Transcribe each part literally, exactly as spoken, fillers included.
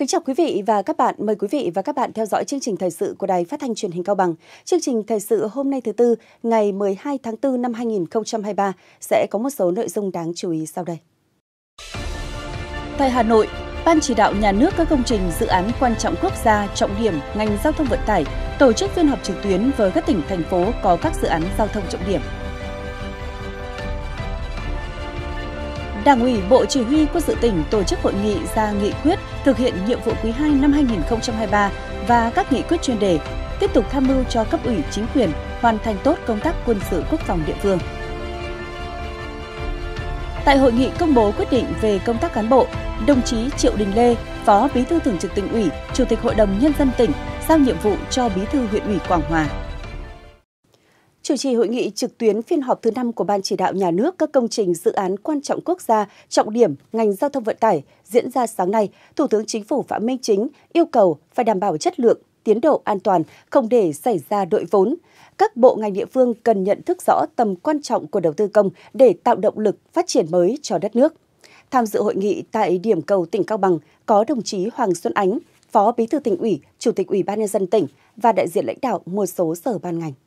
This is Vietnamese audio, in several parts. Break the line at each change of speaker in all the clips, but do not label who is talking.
chào quý vị và các bạn. Mời quý vị và các bạn theo dõi chương trình thời sự của Đài Phát thanh Truyền hình Cao Bằng. Chương trình thời sự hôm nay thứ Tư, ngày mười hai tháng tư năm hai nghìn không trăm hai mươi ba sẽ có một số nội dung đáng chú ý sau đây. Tại Hà Nội, Ban chỉ đạo nhà nước các công trình dự án quan trọng quốc gia trọng điểm ngành giao thông vận tải tổ chức phiên họp trực tuyến với các tỉnh, thành phố có các dự án giao thông trọng điểm. Đảng ủy Bộ Chỉ huy Quân sự tỉnh tổ chức hội nghị ra nghị quyết thực hiện nhiệm vụ quý hai năm hai nghìn không trăm hai mươi ba và các nghị quyết chuyên đề, tiếp tục tham mưu cho cấp ủy chính quyền hoàn thành tốt công tác quân sự quốc phòng địa phương. Tại hội nghị công bố quyết định về công tác cán bộ, đồng chí Triệu Đình Lê, Phó Bí thư Thường trực Tỉnh ủy, Chủ tịch Hội đồng Nhân dân tỉnh giao nhiệm vụ cho Bí thư huyện ủy Quảng Hòa. Chủ trì hội nghị trực tuyến phiên họp thứ năm của Ban chỉ đạo nhà nước các công trình dự án quan trọng quốc gia trọng điểm ngành giao thông vận tải diễn ra sáng nay, Thủ tướng Chính phủ Phạm Minh Chính yêu cầu phải đảm bảo chất lượng, tiến độ an toàn, không để xảy ra đội vốn. Các bộ ngành địa phương cần nhận thức rõ tầm quan trọng của đầu tư công để tạo động lực phát triển mới cho đất nước. Tham dự hội nghị tại điểm cầu tỉnh Cao Bằng có đồng chí Hoàng Xuân Ánh, Phó Bí thư Tỉnh ủy, Chủ tịch Ủy ban Nhân dân tỉnh và đại diện lãnh đạo một số sở ban ngành.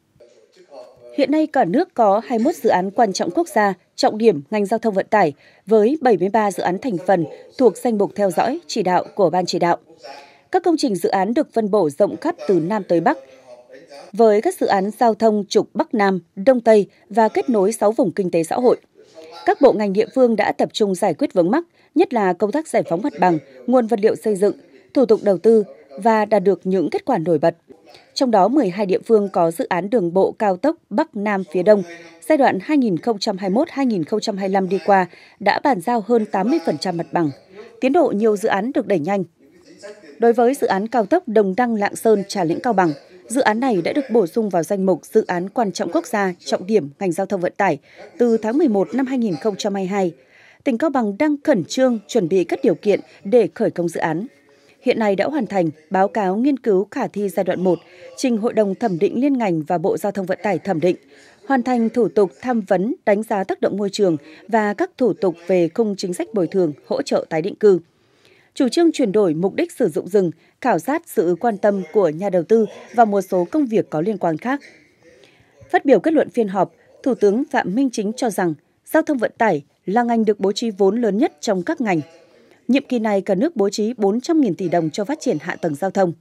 Hiện nay cả nước có hai mươi mốt dự án quan trọng quốc gia, trọng điểm ngành giao thông vận tải với bảy mươi ba dự án thành phần thuộc danh mục theo dõi, chỉ đạo của Ban chỉ đạo. Các công trình dự án được phân bổ rộng khắp từ Nam tới Bắc, với các dự án giao thông trục Bắc Nam, Đông Tây và kết nối sáu vùng kinh tế xã hội. Các bộ ngành địa phương đã tập trung giải quyết vướng mắc, nhất là công tác giải phóng mặt bằng, nguồn vật liệu xây dựng, thủ tục đầu tư và đạt được những kết quả nổi bật. Trong đó, mười hai địa phương có dự án đường bộ cao tốc Bắc Nam phía Đông, giai đoạn hai nghìn không trăm hai mươi mốt đến hai nghìn không trăm hai mươi lăm đi qua đã bàn giao hơn tám mươi phần trăm mặt bằng. Tiến độ nhiều dự án được đẩy nhanh. Đối với dự án cao tốc Đồng Đăng - Lạng Sơn - Trà Lĩnh - Cao Bằng, dự án này đã được bổ sung vào danh mục dự án quan trọng quốc gia trọng điểm ngành giao thông vận tải từ tháng mười một năm hai nghìn không trăm hai mươi hai. Tỉnh Cao Bằng đang khẩn trương chuẩn bị các điều kiện để khởi công dự án. Hiện nay đã hoàn thành báo cáo nghiên cứu khả thi giai đoạn một, trình Hội đồng thẩm định liên ngành và Bộ Giao thông Vận tải thẩm định, hoàn thành thủ tục tham vấn đánh giá tác động môi trường và các thủ tục về khung chính sách bồi thường, hỗ trợ tái định cư. Chủ trương chuyển đổi mục đích sử dụng rừng, khảo sát sự quan tâm của nhà đầu tư và một số công việc có liên quan khác. Phát biểu kết luận phiên họp, Thủ tướng Phạm Minh Chính cho rằng giao thông vận tải là ngành được bố trí vốn lớn nhất trong các ngành. Nhiệm kỳ này cả nước bố trí bốn trăm nghìn tỷ đồng cho phát triển hạ tầng giao thông.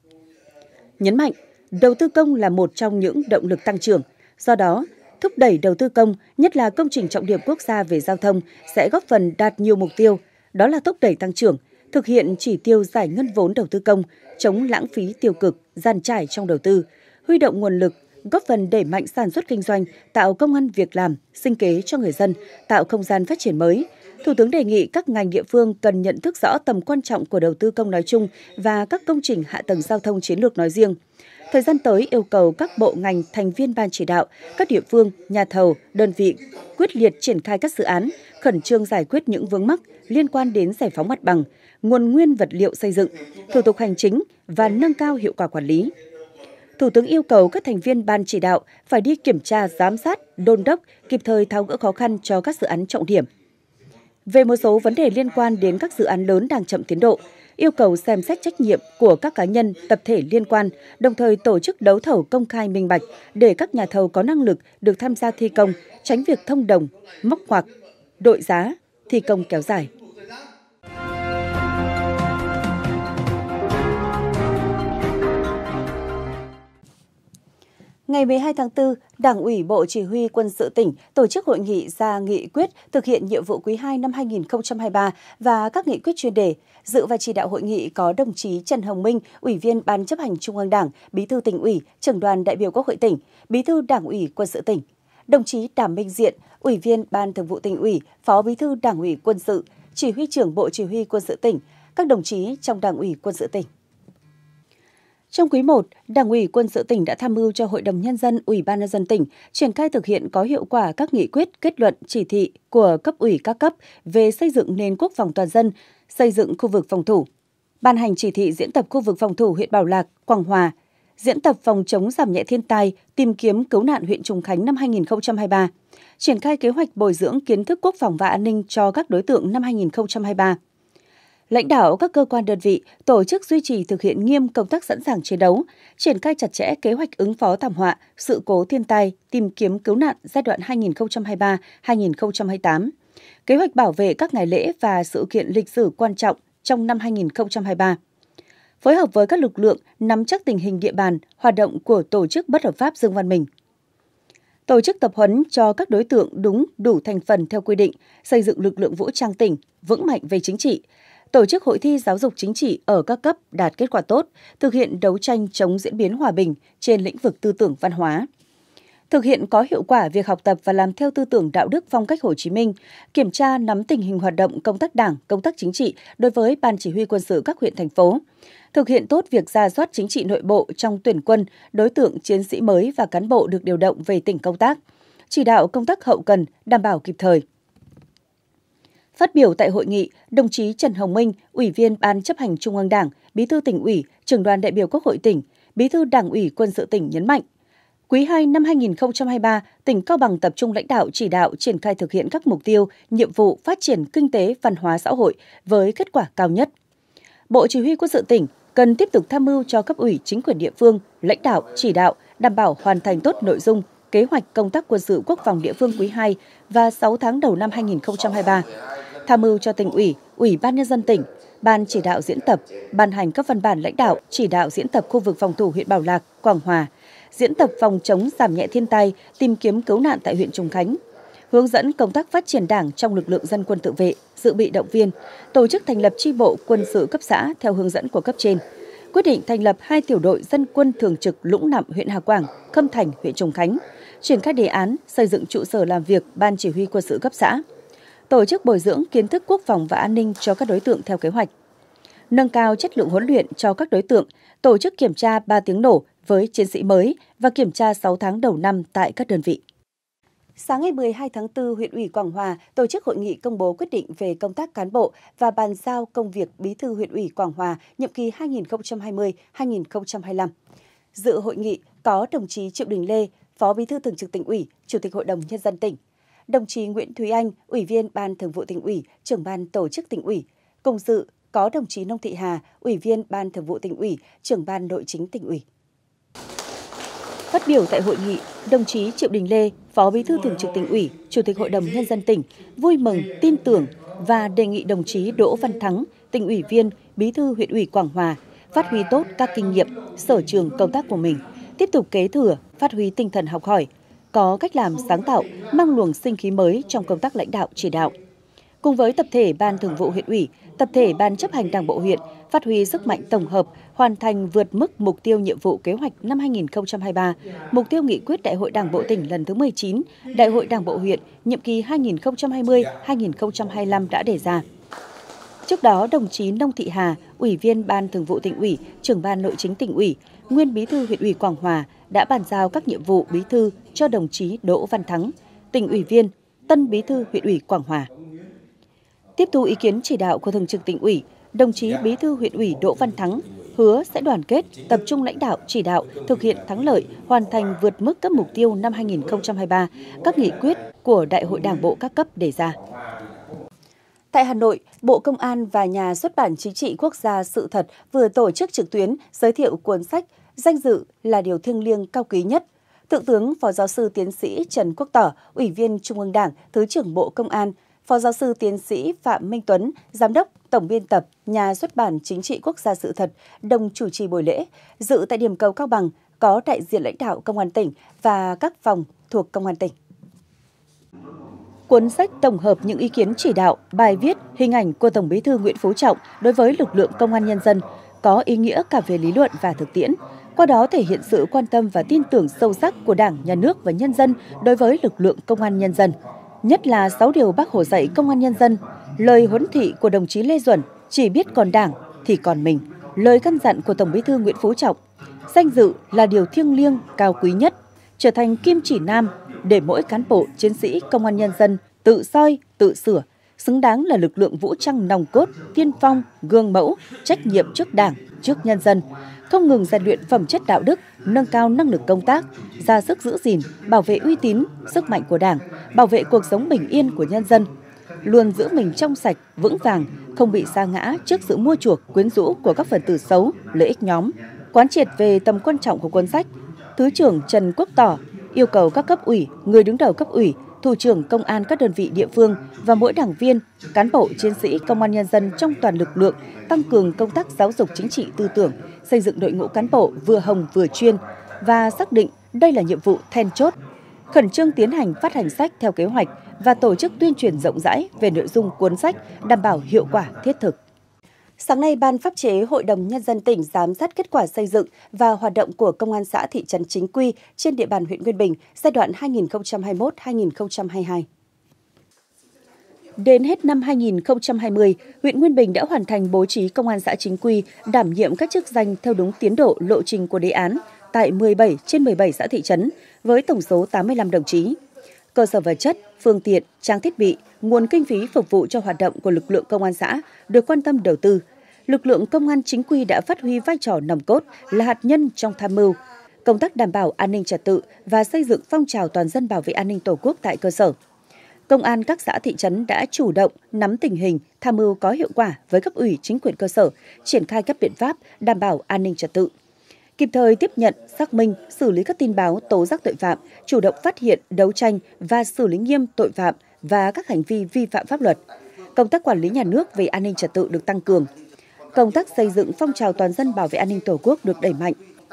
Nhấn mạnh, đầu tư công là một trong những động lực tăng trưởng. Do đó, thúc đẩy đầu tư công, nhất là công trình trọng điểm quốc gia về giao thông, sẽ góp phần đạt nhiều mục tiêu, đó là thúc đẩy tăng trưởng, thực hiện chỉ tiêu giải ngân vốn đầu tư công, chống lãng phí tiêu cực, dàn trải trong đầu tư, huy động nguồn lực, góp phần đẩy mạnh sản xuất kinh doanh, tạo công ăn việc làm, sinh kế cho người dân, tạo không gian phát triển mới. Thủ tướng đề nghị các ngành địa phương cần nhận thức rõ tầm quan trọng của đầu tư công nói chung và các công trình hạ tầng giao thông chiến lược nói riêng. Thời gian tới yêu cầu các bộ ngành thành viên ban chỉ đạo, các địa phương, nhà thầu, đơn vị quyết liệt triển khai các dự án, khẩn trương giải quyết những vướng mắc liên quan đến giải phóng mặt bằng, nguồn nguyên vật liệu xây dựng, thủ tục hành chính và nâng cao hiệu quả quản lý. Thủ tướng yêu cầu các thành viên ban chỉ đạo phải đi kiểm tra, giám sát, đôn đốc, kịp thời tháo gỡ khó khăn cho các dự án trọng điểm. Về một số vấn đề liên quan đến các dự án lớn đang chậm tiến độ, yêu cầu xem xét trách nhiệm của các cá nhân, tập thể liên quan, đồng thời tổ chức đấu thầu công khai minh bạch để các nhà thầu có năng lực được tham gia thi công, tránh việc thông đồng, móc ngoặc, đội giá, thi công kéo dài. Ngày mười hai tháng tư, Đảng ủy Bộ Chỉ huy Quân sự tỉnh tổ chức hội nghị ra nghị quyết thực hiện nhiệm vụ quý hai năm hai nghìn không trăm hai mươi ba và các nghị quyết chuyên đề. Dự và chỉ đạo hội nghị có đồng chí Trần Hồng Minh, Ủy viên Ban chấp hành Trung ương Đảng, Bí thư Tỉnh ủy, Trưởng đoàn đại biểu Quốc hội tỉnh, Bí thư Đảng ủy Quân sự tỉnh. Đồng chí Đàm Minh Diện, Ủy viên Ban Thường vụ Tỉnh ủy, Phó Bí thư Đảng ủy Quân sự, Chỉ huy trưởng Bộ Chỉ huy Quân sự tỉnh, các đồng chí trong Đảng ủy Quân sự tỉnh. Trong quý một, Đảng ủy Quân sự tỉnh đã tham mưu cho Hội đồng Nhân dân, Ủy ban Nhân dân tỉnh triển khai thực hiện có hiệu quả các nghị quyết, kết luận, chỉ thị của cấp ủy các cấp về xây dựng nền quốc phòng toàn dân, xây dựng khu vực phòng thủ. Ban hành chỉ thị diễn tập khu vực phòng thủ huyện Bảo Lạc, Quảng Hòa, diễn tập phòng chống giảm nhẹ thiên tai, tìm kiếm cứu nạn huyện Trùng Khánh năm hai nghìn không trăm hai mươi ba, triển khai kế hoạch bồi dưỡng kiến thức quốc phòng và an ninh cho các đối tượng năm hai nghìn không trăm hai mươi ba. Lãnh đạo các cơ quan đơn vị tổ chức duy trì thực hiện nghiêm công tác sẵn sàng chiến đấu, triển khai chặt chẽ kế hoạch ứng phó thảm họa, sự cố thiên tai, tìm kiếm cứu nạn giai đoạn hai nghìn không trăm hai mươi ba đến hai nghìn không trăm hai mươi tám, kế hoạch bảo vệ các ngày lễ và sự kiện lịch sử quan trọng trong năm hai nghìn không trăm hai mươi ba. Phối hợp với các lực lượng nắm chắc tình hình địa bàn, hoạt động của tổ chức bất hợp pháp Dương Văn Mình. Tổ chức tập huấn cho các đối tượng đúng đủ thành phần theo quy định, xây dựng lực lượng vũ trang tỉnh vững mạnh về chính trị, tổ chức hội thi giáo dục chính trị ở các cấp đạt kết quả tốt, thực hiện đấu tranh chống diễn biến hòa bình trên lĩnh vực tư tưởng văn hóa. Thực hiện có hiệu quả việc học tập và làm theo tư tưởng đạo đức phong cách Hồ Chí Minh, kiểm tra nắm tình hình hoạt động công tác đảng, công tác chính trị đối với Ban Chỉ huy quân sự các huyện, thành phố. Thực hiện tốt việc rà soát chính trị nội bộ trong tuyển quân, đối tượng chiến sĩ mới và cán bộ được điều động về tỉnh công tác. Chỉ đạo công tác hậu cần đảm bảo kịp thời. Phát biểu tại hội nghị, đồng chí Trần Hồng Minh, Ủy viên Ban Chấp hành Trung ương Đảng, Bí thư Tỉnh ủy, Trưởng đoàn đại biểu Quốc hội tỉnh, Bí thư Đảng ủy Quân sự tỉnh nhấn mạnh, quý hai năm hai nghìn không trăm hai mươi ba, tỉnh Cao Bằng tập trung lãnh đạo chỉ đạo triển khai thực hiện các mục tiêu, nhiệm vụ phát triển kinh tế, văn hóa xã hội với kết quả cao nhất. Bộ Chỉ huy Quân sự tỉnh cần tiếp tục tham mưu cho cấp ủy chính quyền địa phương, lãnh đạo, chỉ đạo, đảm bảo hoàn thành tốt nội dung, kế hoạch công tác quân sự quốc phòng địa phương quý hai và sáu tháng đầu năm hai nghìn không trăm hai mươi ba. Tham mưu cho Tỉnh ủy, Ủy ban Nhân dân tỉnh, Ban chỉ đạo diễn tập, ban hành các văn bản lãnh đạo chỉ đạo diễn tập khu vực phòng thủ huyện Bảo Lạc, Quảng Hòa, diễn tập phòng chống giảm nhẹ thiên tai, tìm kiếm cứu nạn tại huyện Trùng Khánh, hướng dẫn công tác phát triển Đảng trong lực lượng dân quân tự vệ, dự bị động viên, tổ chức thành lập chi bộ quân sự cấp xã theo hướng dẫn của cấp trên, quyết định thành lập hai tiểu đội dân quân thường trực Lũng Nặm huyện Hà Quảng, Khâm Thành huyện Trùng Khánh, triển khai đề án xây dựng trụ sở làm việc Ban Chỉ huy quân sự cấp xã, tổ chức bồi dưỡng kiến thức quốc phòng và an ninh cho các đối tượng theo kế hoạch, nâng cao chất lượng huấn luyện cho các đối tượng, tổ chức kiểm tra ba tiếng nổ với chiến sĩ mới và kiểm tra sáu tháng đầu năm tại các đơn vị. Sáng ngày mười hai tháng tư, huyện ủy Quảng Hòa tổ chức hội nghị công bố quyết định về công tác cán bộ và bàn giao công việc Bí thư huyện ủy Quảng Hòa nhiệm kỳ hai nghìn không trăm hai mươi đến hai nghìn không trăm hai mươi lăm. Dự hội nghị có đồng chí Triệu Đình Lê, Phó Bí thư Thường trực Tỉnh ủy, Chủ tịch Hội đồng Nhân dân tỉnh, đồng chí Nguyễn Thúy Anh, Ủy viên Ban Thường vụ Tỉnh ủy, Trưởng ban Tổ chức Tỉnh ủy. Cùng dự có đồng chí Nông Thị Hà, Ủy viên Ban Thường vụ Tỉnh ủy, Trưởng ban Nội chính Tỉnh ủy. Phát biểu tại hội nghị, đồng chí Triệu Đình Lê, Phó Bí thư Thường trực Tỉnh ủy, Chủ tịch Hội đồng Nhân dân tỉnh vui mừng, tin tưởng và đề nghị đồng chí Đỗ Văn Thắng, Tỉnh ủy viên, Bí thư huyện ủy Quảng Hòa phát huy tốt các kinh nghiệm, sở trường công tác của mình, tiếp tục kế thừa, phát huy tinh thần học hỏi, có cách làm sáng tạo, mang luồng sinh khí mới trong công tác lãnh đạo chỉ đạo. Cùng với tập thể Ban Thường vụ huyện ủy, tập thể Ban chấp hành Đảng bộ huyện phát huy sức mạnh tổng hợp, hoàn thành vượt mức mục tiêu nhiệm vụ kế hoạch năm hai nghìn không trăm hai mươi ba, mục tiêu nghị quyết Đại hội Đảng bộ tỉnh lần thứ mười chín, Đại hội Đảng bộ huyện nhiệm kỳ hai nghìn không trăm hai mươi đến hai nghìn không trăm hai mươi lăm đã đề ra. Trước đó, đồng chí Nông Thị Hà, Ủy viên Ban Thường vụ Tỉnh ủy, Trưởng ban Nội chính Tỉnh ủy, nguyên Bí thư huyện ủy Quảng Hòa đã bàn giao các nhiệm vụ bí thư cho đồng chí Đỗ Văn Thắng, Tỉnh ủy viên, tân Bí thư huyện ủy Quảng Hòa. Tiếp thu ý kiến chỉ đạo của Thường trực Tỉnh ủy, đồng chí Bí thư huyện ủy Đỗ Văn Thắng hứa sẽ đoàn kết, tập trung lãnh đạo, chỉ đạo, thực hiện thắng lợi, hoàn thành vượt mức các mục tiêu năm hai nghìn không trăm hai mươi ba, các nghị quyết của Đại hội Đảng bộ các cấp đề ra. Tại Hà Nội, Bộ Công an và Nhà xuất bản Chính trị Quốc gia Sự thật vừa tổ chức trực tuyến giới thiệu cuốn sách Danh dự là điều thiêng liêng cao quý nhất. Thượng tướng Phó Giáo sư Tiến sĩ Trần Quốc Tỏ, Ủy viên Trung ương Đảng, Thứ trưởng Bộ Công an, Phó Giáo sư Tiến sĩ Phạm Minh Tuấn, Giám đốc, Tổng biên tập, Nhà xuất bản Chính trị Quốc gia Sự thật, đồng chủ trì buổi lễ. Dự tại điểm cầu Cao Bằng có đại diện lãnh đạo Công an tỉnh và các phòng thuộc Công an tỉnh. Cuốn sách tổng hợp những ý kiến chỉ đạo, bài viết, hình ảnh của Tổng Bí thư Nguyễn Phú Trọng đối với lực lượng Công an nhân dân có ý nghĩa cả về lý luận và thực tiễn. Qua đó thể hiện sự quan tâm và tin tưởng sâu sắc của Đảng, Nhà nước và nhân dân đối với lực lượng Công an nhân dân. Nhất là sáu điều Bác Hồ dạy Công an nhân dân, lời huấn thị của đồng chí Lê Duẩn, chỉ biết còn Đảng thì còn mình, lời căn dặn của Tổng Bí thư Nguyễn Phú Trọng, danh dự là điều thiêng liêng cao quý nhất, trở thành kim chỉ nam để mỗi cán bộ, chiến sĩ Công an nhân dân tự soi, tự sửa, xứng đáng là lực lượng vũ trang nòng cốt, tiên phong, gương mẫu, trách nhiệm trước Đảng, trước nhân dân, không ngừng rèn luyện phẩm chất đạo đức, nâng cao năng lực công tác, ra sức giữ gìn, bảo vệ uy tín, sức mạnh của Đảng, bảo vệ cuộc sống bình yên của nhân dân, luôn giữ mình trong sạch, vững vàng, không bị sa ngã trước sự mua chuộc, quyến rũ của các phần tử xấu, lợi ích nhóm. Quán triệt về tầm quan trọng của cuốn sách, Thứ trưởng Trần Quốc Tỏ yêu cầu các cấp ủy, người đứng đầu cấp ủy, thủ trưởng công an các đơn vị địa phương và mỗi đảng viên, cán bộ chiến sĩ công an nhân dân trong toàn lực lượng tăng cường công tác giáo dục chính trị tư tưởng, xây dựng đội ngũ cán bộ vừa hồng vừa chuyên và xác định đây là nhiệm vụ then chốt. Khẩn trương tiến hành phát hành sách theo kế hoạch và tổ chức tuyên truyền rộng rãi về nội dung cuốn sách đảm bảo hiệu quả thiết thực. Sáng nay, Ban Pháp chế Hội đồng Nhân dân tỉnh giám sát kết quả xây dựng và hoạt động của Công an xã thị trấn chính quy trên địa bàn huyện Nguyên Bình giai đoạn hai nghìn không trăm hai mươi mốt đến hai nghìn không trăm hai mươi hai. Đến hết năm hai nghìn không trăm hai mươi, huyện Nguyên Bình đã hoàn thành bố trí công an xã chính quy đảm nhiệm các chức danh theo đúng tiến độ lộ trình của đề án tại mười bảy trên mười bảy xã thị trấn với tổng số tám mươi lăm đồng chí. Cơ sở vật chất, phương tiện, trang thiết bị, nguồn kinh phí phục vụ cho hoạt động của lực lượng công an xã được quan tâm đầu tư. Lực lượng công an chính quy đã phát huy vai trò nòng cốt là hạt nhân trong tham mưu, công tác đảm bảo an ninh trật tự và xây dựng phong trào toàn dân bảo vệ an ninh Tổ quốc tại cơ sở. Công an các xã thị trấn đã chủ động nắm tình hình, tham mưu có hiệu quả với cấp ủy chính quyền cơ sở, triển khai các biện pháp đảm bảo an ninh trật tự. Kịp thời tiếp nhận, xác minh, xử lý các tin báo tố giác tội phạm, chủ động phát hiện, đấu tranh và xử lý nghiêm tội phạm và các hành vi vi phạm pháp luật. Công tác quản lý nhà nước về an ninh trật tự được tăng cường. Công tác xây dựng phong trào toàn dân bảo vệ an ninh Tổ quốc được đẩy mạnh.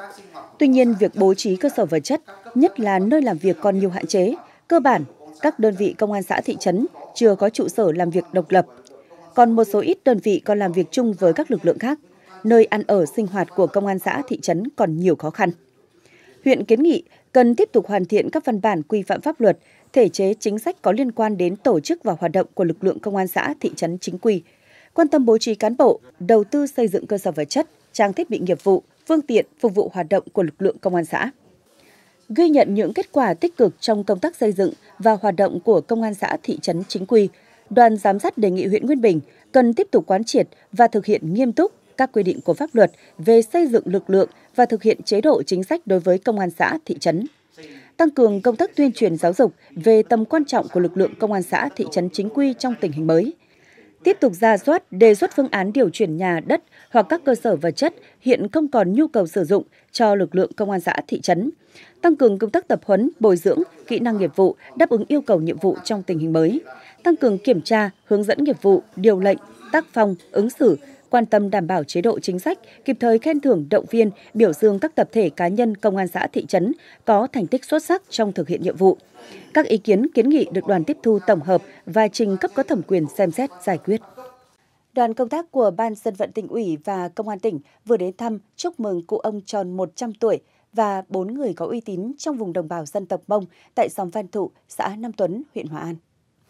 Tuy nhiên, việc bố trí cơ sở vật chất, nhất là nơi làm việc còn nhiều hạn chế, cơ bản các đơn vị công an xã thị trấn chưa có trụ sở làm việc độc lập. Còn một số ít đơn vị còn làm việc chung với các lực lượng khác, nơi ăn ở sinh hoạt của công an xã thị trấn còn nhiều khó khăn. Huyện kiến nghị cần tiếp tục hoàn thiện các văn bản quy phạm pháp luật, thể chế chính sách có liên quan đến tổ chức và hoạt động của lực lượng công an xã thị trấn chính quy, quan tâm bố trí cán bộ, đầu tư xây dựng cơ sở vật chất, trang thiết bị nghiệp vụ, phương tiện phục vụ hoạt động của lực lượng công an xã. Ghi nhận những kết quả tích cực trong công tác xây dựng và hoạt động của công an xã thị trấn chính quy, đoàn giám sát đề nghị huyện Nguyên Bình cần tiếp tục quán triệt và thực hiện nghiêm túc các quy định của pháp luật về xây dựng lực lượng và thực hiện chế độ chính sách đối với công an xã thị trấn. Tăng cường công tác tuyên truyền giáo dục về tầm quan trọng của lực lượng công an xã thị trấn chính quy trong tình hình mới. Tiếp tục rà soát, đề xuất phương án điều chuyển nhà, đất hoặc các cơ sở vật chất hiện không còn nhu cầu sử dụng cho lực lượng công an xã thị trấn. Tăng cường công tác tập huấn, bồi dưỡng, kỹ năng nghiệp vụ đáp ứng yêu cầu nhiệm vụ trong tình hình mới. Tăng cường kiểm tra, hướng dẫn nghiệp vụ, điều lệnh, tác phong, ứng xử, quan tâm đảm bảo chế độ chính sách, kịp thời khen thưởng động viên, biểu dương các tập thể cá nhân công an xã thị trấn có thành tích xuất sắc trong thực hiện nhiệm vụ. Các ý kiến kiến nghị được đoàn tiếp thu tổng hợp và trình cấp có thẩm quyền xem xét giải quyết. Đoàn công tác của Ban Dân vận Tỉnh ủy và Công an tỉnh vừa đến thăm chúc mừng cụ ông tròn một trăm tuổi và bốn người có uy tín trong vùng đồng bào dân tộc Mông tại xóm Văn Thụ, xã Nam Tuấn, huyện Hòa An.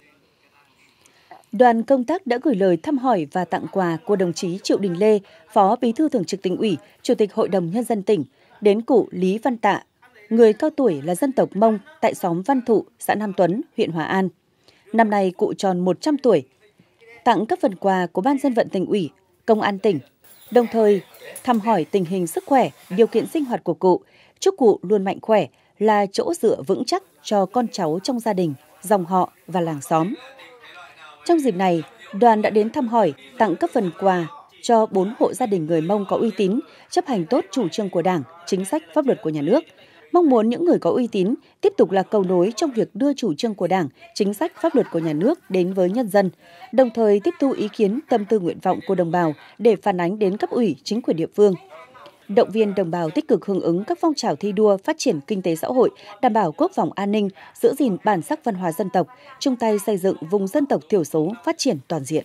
Đoàn công tác đã gửi lời thăm hỏi và tặng quà của đồng chí Triệu Đình Lê, Phó Bí thư Thường trực Tỉnh ủy, Chủ tịch Hội đồng Nhân dân tỉnh, đến cụ Lý Văn Tạ, người cao tuổi là dân tộc Mông tại xóm Văn Thụ, xã Nam Tuấn, huyện Hòa An. Năm nay cụ tròn một trăm tuổi. Tặng các phần quà của Ban Dân vận Tỉnh ủy, Công an tỉnh, đồng thời thăm hỏi tình hình sức khỏe, điều kiện sinh hoạt của cụ, chúc cụ luôn mạnh khỏe, là chỗ dựa vững chắc cho con cháu trong gia đình, dòng họ và làng xóm. Trong dịp này, đoàn đã đến thăm hỏi, tặng các phần quà cho bốn hộ gia đình người Mông có uy tín, chấp hành tốt chủ trương của Đảng, chính sách pháp luật của nhà nước. Mong muốn những người có uy tín tiếp tục là cầu nối trong việc đưa chủ trương của Đảng, chính sách pháp luật của nhà nước đến với nhân dân, đồng thời tiếp thu ý kiến, tâm tư nguyện vọng của đồng bào để phản ánh đến cấp ủy, chính quyền địa phương. Động viên đồng bào tích cực hưởng ứng các phong trào thi đua phát triển kinh tế xã hội, đảm bảo quốc phòng an ninh, giữ gìn bản sắc văn hóa dân tộc, chung tay xây dựng vùng dân tộc thiểu số phát triển toàn diện.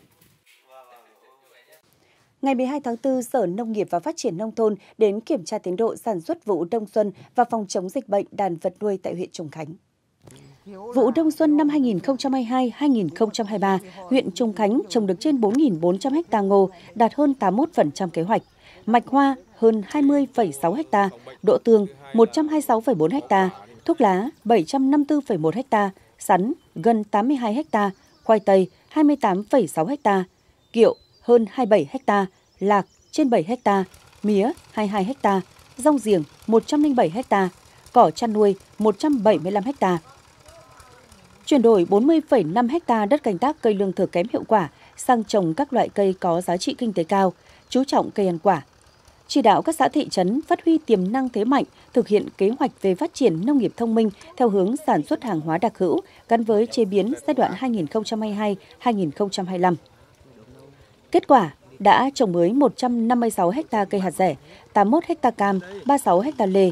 Ngày mười hai tháng tư, Sở Nông nghiệp và Phát triển Nông thôn đến kiểm tra tiến độ sản xuất vụ đông xuân và phòng chống dịch bệnh đàn vật nuôi tại huyện Trùng Khánh. Vụ đông xuân năm hai nghìn không trăm hai mươi hai hai nghìn không trăm hai mươi ba, huyện Trùng Khánh trồng được trên bốn nghìn bốn trăm ha ngô, đạt hơn tám mươi mốt phần trăm kế hoạch. Mạch hoa hơn hai mươi phẩy sáu ha, đỗ tương một trăm hai mươi sáu phẩy bốn ha, thuốc lá bảy trăm năm mươi tư phẩy một ha, sắn gần tám mươi hai ha, khoai tây hai mươi tám phẩy sáu ha, kiệu hơn hai mươi bảy ha, lạc trên bảy ha, mía hai mươi hai ha, rong giềng một trăm lẻ bảy ha, cỏ chăn nuôi một trăm bảy mươi lăm ha. chuyển đổi bốn mươi phẩy năm ha đất canh tác cây lương thực kém hiệu quả sang trồng các loại cây có giá trị kinh tế cao, chú trọng cây ăn quả. Chỉ đạo các xã thị trấn phát huy tiềm năng thế mạnh, thực hiện kế hoạch về phát triển nông nghiệp thông minh theo hướng sản xuất hàng hóa đặc hữu gắn với chế biến giai đoạn hai nghìn không trăm hai mươi hai đến hai nghìn không trăm hai mươi lăm. Kết quả đã trồng mới một trăm năm mươi sáu ha cây hạt rẻ, tám mươi mốt ha cam, ba mươi sáu ha lê.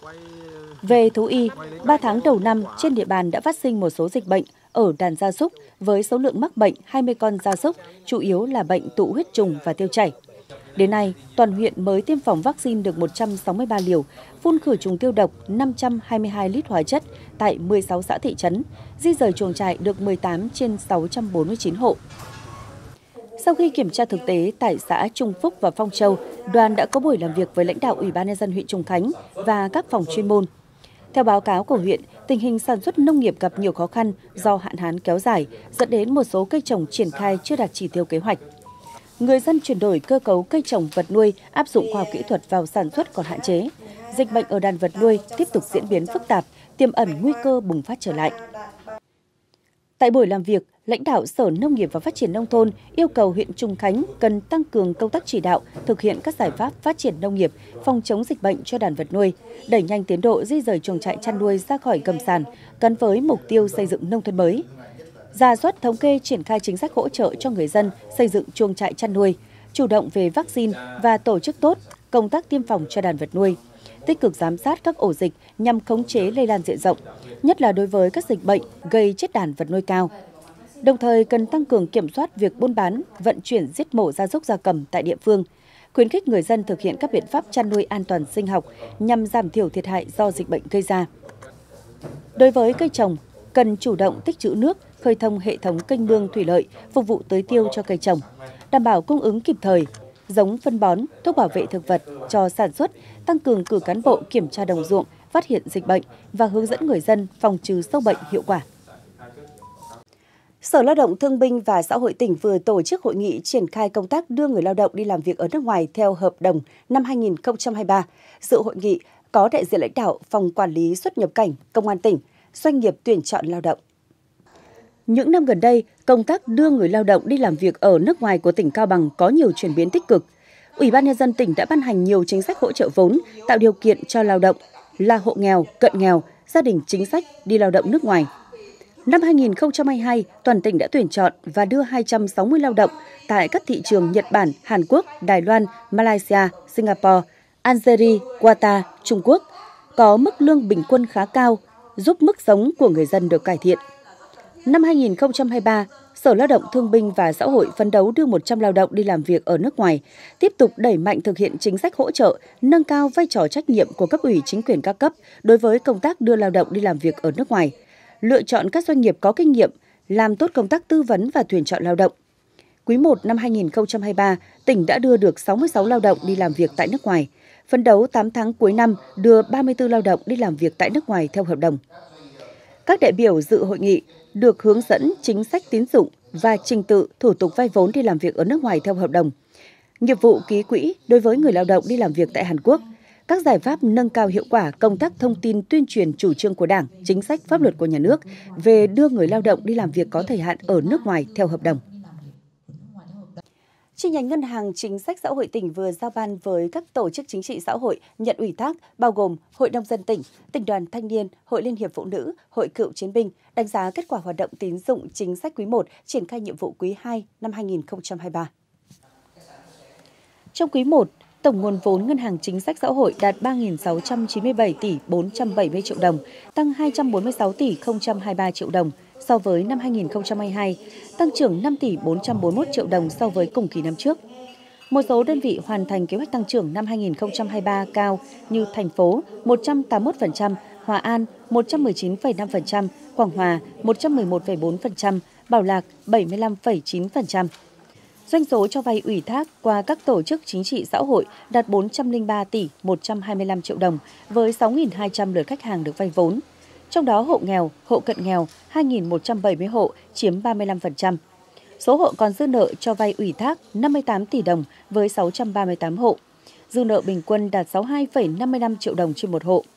Về thú y, ba tháng đầu năm trên địa bàn đã phát sinh một số dịch bệnh ở đàn gia súc với số lượng mắc bệnh hai mươi con gia súc, chủ yếu là bệnh tụ huyết trùng và tiêu chảy. Đến nay, toàn huyện mới tiêm phòng vaccine được một trăm sáu mươi ba liều, phun khử trùng tiêu độc năm trăm hai mươi hai lít hóa chất tại mười sáu xã thị trấn, di rời chuồng trại được mười tám trên sáu trăm bốn mươi chín hộ. Sau khi kiểm tra thực tế tại xã Trung Phúc và Phong Châu, đoàn đã có buổi làm việc với lãnh đạo Ủy ban nhân dân huyện Trùng Khánh và các phòng chuyên môn. Theo báo cáo của huyện, tình hình sản xuất nông nghiệp gặp nhiều khó khăn do hạn hán kéo dài, dẫn đến một số cây trồng triển khai chưa đạt chỉ tiêu kế hoạch. Người dân chuyển đổi cơ cấu cây trồng vật nuôi, áp dụng khoa học kỹ thuật vào sản xuất còn hạn chế. Dịch bệnh ở đàn vật nuôi tiếp tục diễn biến phức tạp, tiềm ẩn nguy cơ bùng phát trở lại. Tại buổi làm việc, lãnh đạo Sở Nông nghiệp và Phát triển Nông thôn yêu cầu huyện Trùng Khánh cần tăng cường công tác chỉ đạo, thực hiện các giải pháp phát triển nông nghiệp, phòng chống dịch bệnh cho đàn vật nuôi, đẩy nhanh tiến độ di rời chuồng trại chăn nuôi ra khỏi gầm sàn, gắn với mục tiêu xây dựng nông thôn mới. Rà soát thống kê triển khai chính sách hỗ trợ cho người dân xây dựng chuồng trại chăn nuôi, chủ động về vaccine và tổ chức tốt công tác tiêm phòng cho đàn vật nuôi, tích cực giám sát các ổ dịch nhằm khống chế lây lan diện rộng, nhất là đối với các dịch bệnh gây chết đàn vật nuôi cao. Đồng thời cần tăng cường kiểm soát việc buôn bán, vận chuyển giết mổ gia súc gia cầm tại địa phương, khuyến khích người dân thực hiện các biện pháp chăn nuôi an toàn sinh học nhằm giảm thiểu thiệt hại do dịch bệnh gây ra. Đối với cây trồng, cần chủ động tích trữ nước, khơi thông hệ thống kênh mương thủy lợi phục vụ tưới tiêu cho cây trồng, đảm bảo cung ứng kịp thời, giống phân bón, thuốc bảo vệ thực vật cho sản xuất, tăng cường cử cán bộ kiểm tra đồng ruộng, phát hiện dịch bệnh và hướng dẫn người dân phòng trừ sâu bệnh hiệu quả. Sở Lao động Thương binh và Xã hội tỉnh vừa tổ chức hội nghị triển khai công tác đưa người lao động đi làm việc ở nước ngoài theo hợp đồng năm hai nghìn không trăm hai mươi ba. Dự hội nghị có đại diện lãnh đạo Phòng Quản lý xuất nhập cảnh, Công an tỉnh, doanh nghiệp tuyển chọn lao động. Những năm gần đây, công tác đưa người lao động đi làm việc ở nước ngoài của tỉnh Cao Bằng có nhiều chuyển biến tích cực. Ủy ban nhân dân tỉnh đã ban hành nhiều chính sách hỗ trợ vốn, tạo điều kiện cho lao động là hộ nghèo, cận nghèo, gia đình chính sách đi lao động nước ngoài. Năm hai nghìn không trăm hai mươi hai, toàn tỉnh đã tuyển chọn và đưa hai trăm sáu mươi lao động tại các thị trường Nhật Bản, Hàn Quốc, Đài Loan, Malaysia, Singapore, Algeria, Qatar, Trung Quốc, có mức lương bình quân khá cao, giúp mức sống của người dân được cải thiện. Năm hai nghìn không trăm hai mươi ba, Sở Lao động Thương binh và Xã hội phấn đấu đưa một trăm lao động đi làm việc ở nước ngoài, tiếp tục đẩy mạnh thực hiện chính sách hỗ trợ, nâng cao vai trò trách nhiệm của cấp ủy chính quyền các cấp đối với công tác đưa lao động đi làm việc ở nước ngoài, lựa chọn các doanh nghiệp có kinh nghiệm, làm tốt công tác tư vấn và tuyển chọn lao động. Quý một năm hai nghìn không trăm hai mươi ba, tỉnh đã đưa được sáu mươi sáu lao động đi làm việc tại nước ngoài, phấn đấu tám tháng cuối năm đưa ba mươi tư lao động đi làm việc tại nước ngoài theo hợp đồng. Các đại biểu dự hội nghị được hướng dẫn chính sách tín dụng và trình tự thủ tục vay vốn đi làm việc ở nước ngoài theo hợp đồng, nghiệp vụ ký quỹ đối với người lao động đi làm việc tại Hàn Quốc, các giải pháp nâng cao hiệu quả công tác thông tin tuyên truyền chủ trương của Đảng, chính sách pháp luật của nhà nước về đưa người lao động đi làm việc có thời hạn ở nước ngoài theo hợp đồng. Chi nhánh Ngân hàng Chính sách Xã hội tỉnh vừa giao ban với các tổ chức chính trị xã hội nhận ủy thác bao gồm Hội Nông dân tỉnh, Tỉnh đoàn Thanh niên, Hội Liên hiệp Phụ nữ, Hội Cựu chiến binh đánh giá kết quả hoạt động tín dụng chính sách quý một triển khai nhiệm vụ quý hai năm hai nghìn không trăm hai mươi ba. Trong quý một, tổng nguồn vốn Ngân hàng Chính sách Xã hội đạt ba nghìn sáu trăm chín mươi bảy tỷ bốn trăm bảy mươi triệu đồng, tăng hai trăm bốn mươi sáu tỷ không trăm hai mươi ba triệu đồng so với năm hai nghìn không trăm hai mươi hai, tăng trưởng năm tỷ bốn trăm bốn mươi mốt triệu đồng so với cùng kỳ năm trước. Một số đơn vị hoàn thành kế hoạch tăng trưởng năm hai nghìn không trăm hai mươi ba cao như thành phố một trăm tám mươi mốt phần trăm, Hòa An một trăm mười chín phẩy năm phần trăm, Quảng Hòa một trăm mười một phẩy bốn phần trăm, Bảo Lạc bảy mươi lăm phẩy chín phần trăm. Doanh số cho vay ủy thác qua các tổ chức chính trị xã hội đạt bốn trăm lẻ ba tỷ một trăm hai mươi lăm triệu đồng với sáu nghìn hai trăm lượt khách hàng được vay vốn. Trong đó hộ nghèo, hộ cận nghèo hai nghìn một trăm bảy mươi hộ chiếm ba mươi lăm phần trăm. Số hộ còn dư nợ cho vay ủy thác năm mươi tám tỷ đồng với sáu trăm ba mươi tám hộ. Dư nợ bình quân đạt sáu mươi hai phẩy năm mươi lăm triệu đồng trên một hộ.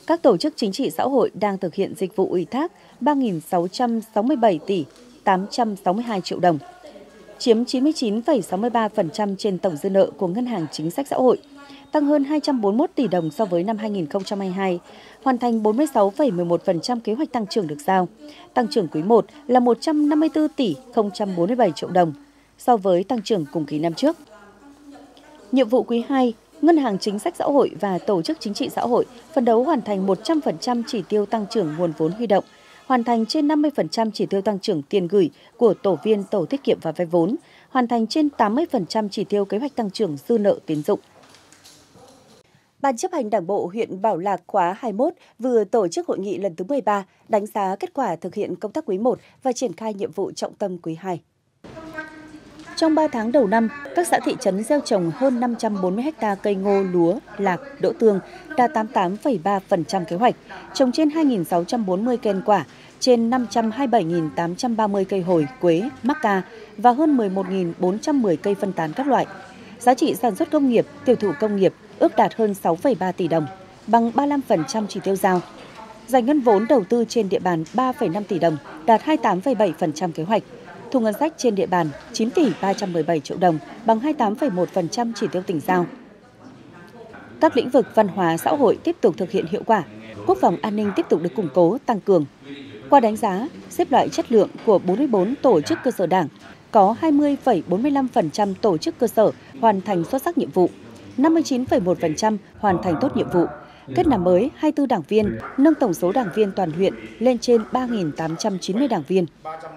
Các tổ chức chính trị xã hội đang thực hiện dịch vụ ủy thác ba nghìn sáu trăm sáu mươi bảy tỷ tám trăm sáu mươi hai triệu đồng, chiếm chín mươi chín phẩy sáu mươi ba phần trăm trên tổng dư nợ của Ngân hàng Chính sách Xã hội, tăng hơn hai trăm bốn mươi mốt tỷ đồng so với năm hai nghìn không trăm hai mươi hai, hoàn thành bốn mươi sáu phẩy mười một phần trăm kế hoạch tăng trưởng được giao. Tăng trưởng quý một là một trăm năm mươi tư tỷ không trăm bốn mươi bảy triệu đồng so với tăng trưởng cùng kỳ năm trước. Nhiệm vụ quý hai, Ngân hàng Chính sách Xã hội và Tổ chức Chính trị Xã hội phấn đấu hoàn thành một trăm phần trăm chỉ tiêu tăng trưởng nguồn vốn huy động, hoàn thành trên năm mươi phần trăm chỉ tiêu tăng trưởng tiền gửi của tổ viên tổ tiết kiệm và vay vốn, hoàn thành trên tám mươi phần trăm chỉ tiêu kế hoạch tăng trưởng dư nợ tín dụng. Ban chấp hành Đảng bộ huyện Bảo Lạc khóa hai mươi mốt vừa tổ chức hội nghị lần thứ mười ba đánh giá kết quả thực hiện công tác quý một và triển khai nhiệm vụ trọng tâm quý hai. Trong ba tháng đầu năm, các xã thị trấn gieo trồng hơn năm trăm bốn mươi héc ta cây ngô, lúa, lạc, đỗ tương, đạt tám mươi tám phẩy ba phần trăm kế hoạch, trồng trên hai nghìn sáu trăm bốn mươi cây ăn quả, trên năm trăm hai mươi bảy nghìn tám trăm ba mươi cây hồi, quế, mắc ca và hơn mười một nghìn bốn trăm mười cây phân tán các loại. Giá trị sản xuất công nghiệp, tiêu thụ công nghiệp ước đạt hơn sáu phẩy ba tỷ đồng, bằng ba mươi lăm phần trăm chỉ tiêu giao. Giải ngân vốn đầu tư trên địa bàn ba phẩy năm tỷ đồng, đạt hai mươi tám phẩy bảy phần trăm kế hoạch. Thu ngân sách trên địa bàn chín tỷ ba trăm mười bảy triệu đồng, bằng hai mươi tám phẩy một phần trăm chỉ tiêu tỉnh giao. Các lĩnh vực văn hóa xã hội tiếp tục thực hiện hiệu quả, quốc phòng an ninh tiếp tục được củng cố, tăng cường. Qua đánh giá, xếp loại chất lượng của bốn mươi tư tổ chức cơ sở Đảng, có hai mươi phẩy bốn mươi lăm phần trăm tổ chức cơ sở hoàn thành xuất sắc nhiệm vụ, năm mươi chín phẩy một phần trăm hoàn thành tốt nhiệm vụ. Kết nạp mới hai mươi tư đảng viên, nâng tổng số đảng viên toàn huyện lên trên ba nghìn tám trăm chín mươi đảng viên.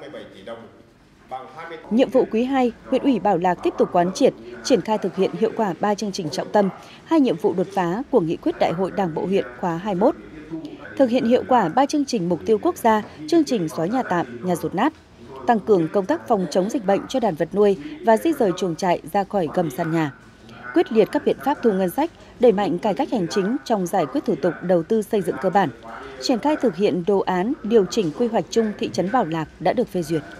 Nhiệm vụ quý hai, huyện ủy Bảo Lạc tiếp tục quán triệt, triển khai thực hiện hiệu quả ba chương trình trọng tâm, hai nhiệm vụ đột phá của nghị quyết Đại hội Đảng bộ huyện khóa hai mươi mốt. Thực hiện hiệu quả ba chương trình mục tiêu quốc gia, chương trình xóa nhà tạm, nhà dột nát, tăng cường công tác phòng chống dịch bệnh cho đàn vật nuôi và di rời chuồng trại ra khỏi gầm sàn nhà. Quyết liệt các biện pháp thu ngân sách, đẩy mạnh cải cách hành chính trong giải quyết thủ tục đầu tư xây dựng cơ bản, triển khai thực hiện đồ án điều chỉnh quy hoạch chung thị trấn Bảo Lạc đã được phê duyệt.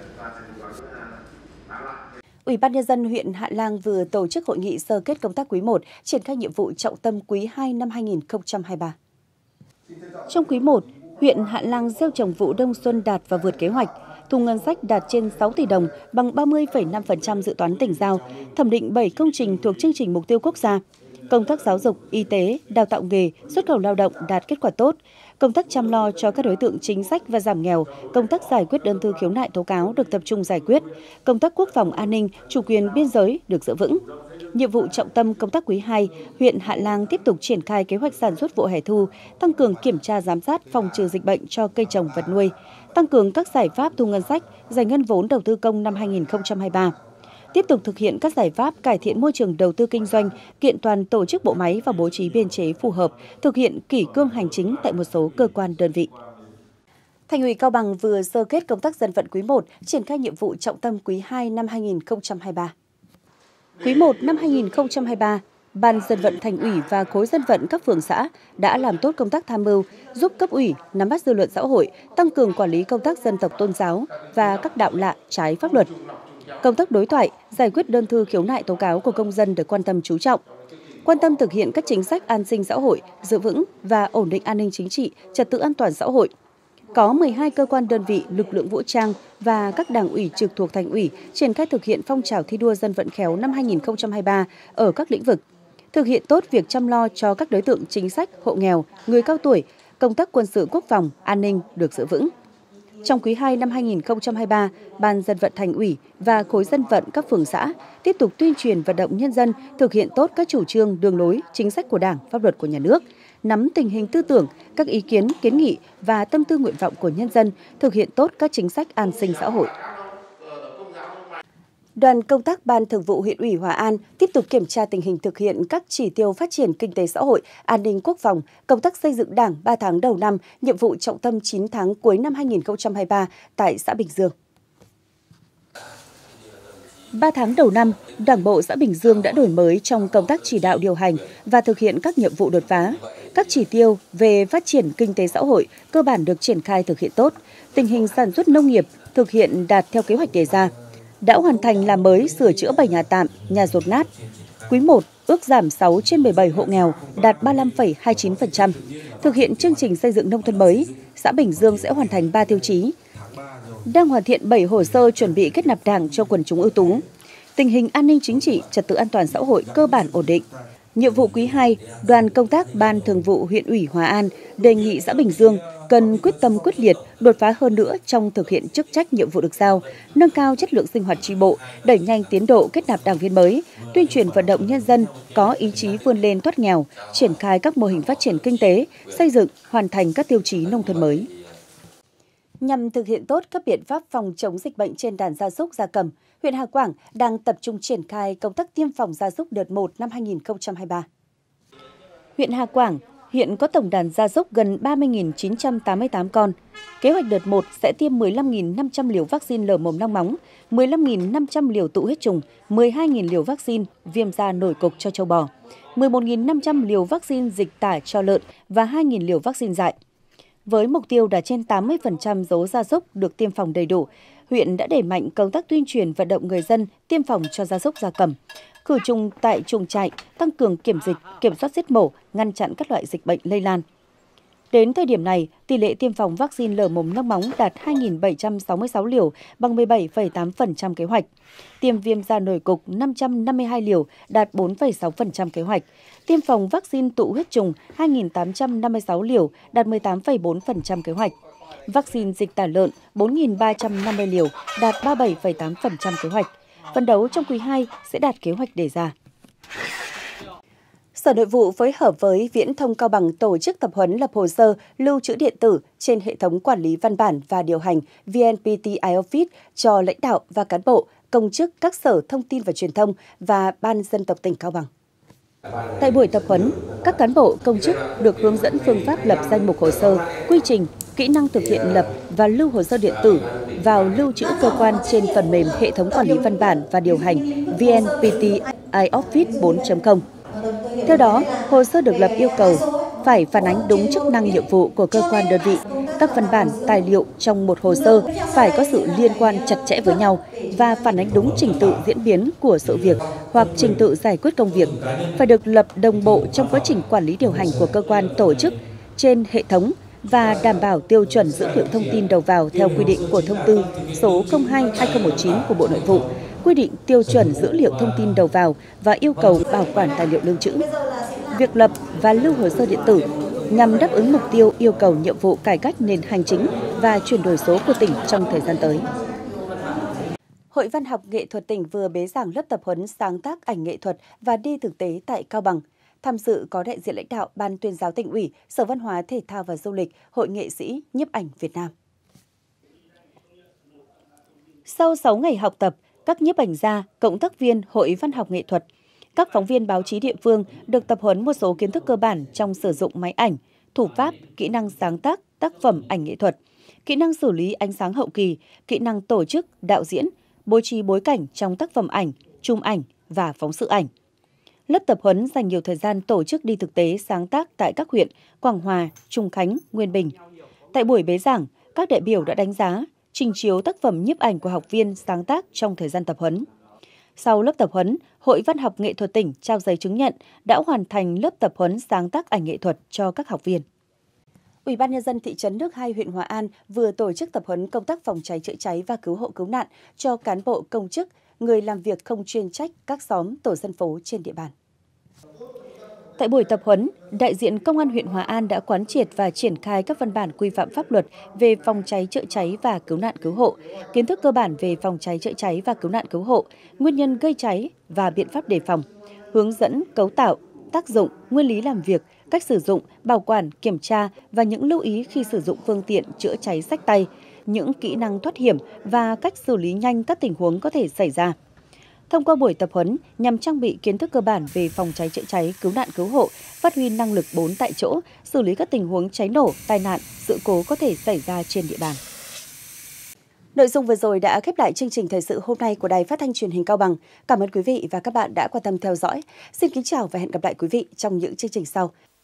Ủy ban Nhân dân huyện Hạ Lang vừa tổ chức hội nghị sơ kết công tác quý một, triển khai nhiệm vụ trọng tâm quý hai năm hai nghìn không trăm hai mươi ba. Trong quý một, huyện Hạ Lang gieo trồng vụ đông xuân đạt và vượt kế hoạch, thu ngân sách đạt trên sáu tỷ đồng, bằng ba mươi phẩy năm phần trăm dự toán tỉnh giao, thẩm định bảy công trình thuộc chương trình mục tiêu quốc gia. Công tác giáo dục, y tế, đào tạo nghề, xuất khẩu lao động đạt kết quả tốt. Công tác chăm lo cho các đối tượng chính sách và giảm nghèo, công tác giải quyết đơn thư khiếu nại tố cáo được tập trung giải quyết. Công tác quốc phòng an ninh, chủ quyền biên giới được giữ vững. Nhiệm vụ trọng tâm công tác quý hai, huyện Hạ Lang tiếp tục triển khai kế hoạch sản xuất vụ hè thu, tăng cường kiểm tra giám sát phòng trừ dịch bệnh cho cây trồng vật nuôi, tăng cường các giải pháp thu ngân sách, giải ngân vốn đầu tư công năm hai nghìn không trăm hai mươi ba. Tiếp tục thực hiện các giải pháp cải thiện môi trường đầu tư kinh doanh, kiện toàn tổ chức bộ máy và bố trí biên chế phù hợp, thực hiện kỷ cương hành chính tại một số cơ quan đơn vị. Thành ủy Cao Bằng vừa sơ kết công tác dân vận quý một, triển khai nhiệm vụ trọng tâm quý hai năm hai nghìn không trăm hai mươi ba. Quý một năm hai nghìn không trăm hai mươi ba, Ban dân vận Thành ủy và khối dân vận các phường xã đã làm tốt công tác tham mưu, giúp cấp ủy nắm bắt dư luận xã hội, tăng cường quản lý công tác dân tộc tôn giáo và các đạo lạ trái pháp luật. Công tác đối thoại, giải quyết đơn thư khiếu nại tố cáo của công dân được quan tâm chú trọng. Quan tâm thực hiện các chính sách an sinh xã hội, giữ vững và ổn định an ninh chính trị, trật tự an toàn xã hội. Có mười hai cơ quan đơn vị, lực lượng vũ trang và các đảng ủy trực thuộc Thành ủy triển khai thực hiện phong trào thi đua dân vận khéo năm hai nghìn không trăm hai mươi ba ở các lĩnh vực. Thực hiện tốt việc chăm lo cho các đối tượng chính sách, hộ nghèo, người cao tuổi, công tác quân sự quốc phòng, an ninh được giữ vững. Trong quý hai năm hai nghìn không trăm hai mươi ba, Ban dân vận Thành ủy và khối dân vận các phường xã tiếp tục tuyên truyền vận động nhân dân thực hiện tốt các chủ trương, đường lối, chính sách của Đảng, pháp luật của nhà nước, nắm tình hình tư tưởng, các ý kiến, kiến nghị và tâm tư nguyện vọng của nhân dân, thực hiện tốt các chính sách an sinh xã hội. Đoàn công tác Ban Thường vụ huyện ủy Hòa An tiếp tục kiểm tra tình hình thực hiện các chỉ tiêu phát triển kinh tế xã hội, an ninh quốc phòng, công tác xây dựng Đảng ba tháng đầu năm, nhiệm vụ trọng tâm chín tháng cuối năm hai nghìn không trăm hai mươi ba tại xã Bình Dương. ba tháng đầu năm, Đảng bộ xã Bình Dương đã đổi mới trong công tác chỉ đạo điều hành và thực hiện các nhiệm vụ đột phá. Các chỉ tiêu về phát triển kinh tế xã hội cơ bản được triển khai thực hiện tốt, tình hình sản xuất nông nghiệp thực hiện đạt theo kế hoạch đề ra. Đã hoàn thành làm mới sửa chữa bảy nhà tạm, nhà dột nát. Quý một, ước giảm sáu trên mười bảy hộ nghèo, đạt ba mươi lăm phẩy hai mươi chín phần trăm. Thực hiện chương trình xây dựng nông thôn mới, xã Bình Dương sẽ hoàn thành ba tiêu chí. Đang hoàn thiện bảy hồ sơ chuẩn bị kết nạp Đảng cho quần chúng ưu tú. Tình hình an ninh chính trị, trật tự an toàn xã hội cơ bản ổn định. Nhiệm vụ quý hai, đoàn công tác Ban Thường vụ huyện ủy Hòa An đề nghị xã Bình Dương cần quyết tâm quyết liệt, đột phá hơn nữa trong thực hiện chức trách nhiệm vụ được giao, nâng cao chất lượng sinh hoạt chi bộ, đẩy nhanh tiến độ kết nạp đảng viên mới, tuyên truyền vận động nhân dân có ý chí vươn lên thoát nghèo, triển khai các mô hình phát triển kinh tế, xây dựng, hoàn thành các tiêu chí nông thôn mới. Nhằm thực hiện tốt các biện pháp phòng chống dịch bệnh trên đàn gia súc gia cầm, huyện Hà Quảng đang tập trung triển khai công tác tiêm phòng gia súc đợt một năm hai nghìn không trăm hai mươi ba. Huyện Hà Quảng hiện có tổng đàn gia súc gần ba mươi nghìn chín trăm tám mươi tám con. Kế hoạch đợt một sẽ tiêm mười lăm nghìn năm trăm liều vaccine lở mồm long móng, mười lăm nghìn năm trăm liều tụ huyết trùng, mười hai nghìn liều vaccine viêm da nổi cục cho trâu bò, mười một nghìn năm trăm liều vaccine dịch tả cho lợn và hai nghìn liều vaccine dại. Với mục tiêu đạt trên tám mươi phần trăm số gia súc được tiêm phòng đầy đủ, huyện đã đẩy mạnh công tác tuyên truyền vận động người dân tiêm phòng cho gia súc gia cầm, khử trùng tại chuồng trại, tăng cường kiểm dịch, kiểm soát giết mổ, ngăn chặn các loại dịch bệnh lây lan. Đến thời điểm này, tỷ lệ tiêm phòng vaccine lở mồm long móng đạt hai nghìn bảy trăm sáu mươi sáu liều, bằng mười bảy phẩy tám phần trăm kế hoạch. Tiêm viêm da nổi cục năm trăm năm mươi hai liều, đạt bốn phẩy sáu phần trăm kế hoạch. Tiêm phòng vaccine tụ huyết trùng hai nghìn tám trăm năm mươi sáu liều, đạt mười tám phẩy bốn phần trăm kế hoạch. Vaccine dịch tả lợn bốn nghìn ba trăm năm mươi liều, đạt ba mươi bảy phẩy tám phần trăm kế hoạch. Phấn đấu trong quý hai sẽ đạt kế hoạch đề ra. Sở Nội vụ phối hợp với Viễn thông Cao Bằng tổ chức tập huấn lập hồ sơ lưu trữ điện tử trên hệ thống quản lý văn bản và điều hành vê en pê tê iOffice cho lãnh đạo và cán bộ, công chức các sở thông tin và truyền thông và Ban dân tộc tỉnh Cao Bằng. Tại buổi tập huấn, các cán bộ, công chức được hướng dẫn phương pháp lập danh mục hồ sơ, quy trình, kỹ năng thực hiện lập và lưu hồ sơ điện tử vào lưu trữ cơ quan trên phần mềm hệ thống quản lý văn bản và điều hành vê en pê tê iOffice bốn chấm không. Theo đó, hồ sơ được lập yêu cầu phải phản ánh đúng chức năng nhiệm vụ của cơ quan đơn vị. Các văn bản, tài liệu trong một hồ sơ phải có sự liên quan chặt chẽ với nhau và phản ánh đúng trình tự diễn biến của sự việc hoặc trình tự giải quyết công việc. Phải được lập đồng bộ trong quá trình quản lý điều hành của cơ quan tổ chức trên hệ thống và đảm bảo tiêu chuẩn dữ liệu thông tin đầu vào theo quy định của thông tư số không hai trên hai nghìn không trăm mười chín của Bộ Nội vụ, quy định tiêu chuẩn dữ liệu thông tin đầu vào và yêu cầu bảo quản tài liệu lưu trữ. Việc lập và lưu hồ sơ điện tử nhằm đáp ứng mục tiêu yêu cầu nhiệm vụ cải cách nền hành chính và chuyển đổi số của tỉnh trong thời gian tới. Hội Văn học Nghệ thuật tỉnh vừa bế giảng lớp tập huấn sáng tác ảnh nghệ thuật và đi thực tế tại Cao Bằng. Tham dự có đại diện lãnh đạo Ban Tuyên giáo Tỉnh ủy, Sở Văn hóa Thể thao và Du lịch, Hội Nghệ sĩ nhiếp ảnh Việt Nam. Sau sáu ngày học tập, các nhiếp ảnh gia, cộng tác viên Hội Văn học Nghệ thuật, các phóng viên báo chí địa phương được tập huấn một số kiến thức cơ bản trong sử dụng máy ảnh, thủ pháp, kỹ năng sáng tác, tác phẩm ảnh nghệ thuật, kỹ năng xử lý ánh sáng hậu kỳ, kỹ năng tổ chức, đạo diễn, bố trí bối cảnh trong tác phẩm ảnh, chụp ảnh và phóng sự ảnh. Lớp tập huấn dành nhiều thời gian tổ chức đi thực tế sáng tác tại các huyện Quảng Hòa, Trùng Khánh, Nguyên Bình. Tại buổi bế giảng, các đại biểu đã đánh giá, trình chiếu tác phẩm nhiếp ảnh của học viên sáng tác trong thời gian tập huấn. Sau lớp tập huấn, Hội Văn học Nghệ thuật tỉnh trao giấy chứng nhận đã hoàn thành lớp tập huấn sáng tác ảnh nghệ thuật cho các học viên. Ủy ban Nhân dân thị trấn Nước Hai, huyện Hòa An vừa tổ chức tập huấn công tác phòng cháy chữa cháy và cứu hộ cứu nạn cho cán bộ công chức, người làm việc không chuyên trách các xóm, tổ dân phố trên địa bàn. Tại buổi tập huấn, đại diện Công an huyện Hòa An đã quán triệt và triển khai các văn bản quy phạm pháp luật về phòng cháy chữa cháy và cứu nạn cứu hộ, kiến thức cơ bản về phòng cháy chữa cháy và cứu nạn cứu hộ, nguyên nhân gây cháy và biện pháp đề phòng, hướng dẫn cấu tạo, tác dụng, nguyên lý làm việc, cách sử dụng, bảo quản, kiểm tra và những lưu ý khi sử dụng phương tiện chữa cháy xách tay, những kỹ năng thoát hiểm và cách xử lý nhanh các tình huống có thể xảy ra. Thông qua buổi tập huấn nhằm trang bị kiến thức cơ bản về phòng cháy chữa cháy, cứu nạn cứu hộ, phát huy năng lực bốn tại chỗ, xử lý các tình huống cháy nổ, tai nạn, sự cố có thể xảy ra trên địa bàn. Nội dung vừa rồi đã khép lại chương trình thời sự hôm nay của Đài Phát thanh Truyền hình Cao Bằng. Cảm ơn quý vị và các bạn đã quan tâm theo dõi. Xin kính chào và hẹn gặp lại quý vị trong những chương trình sau.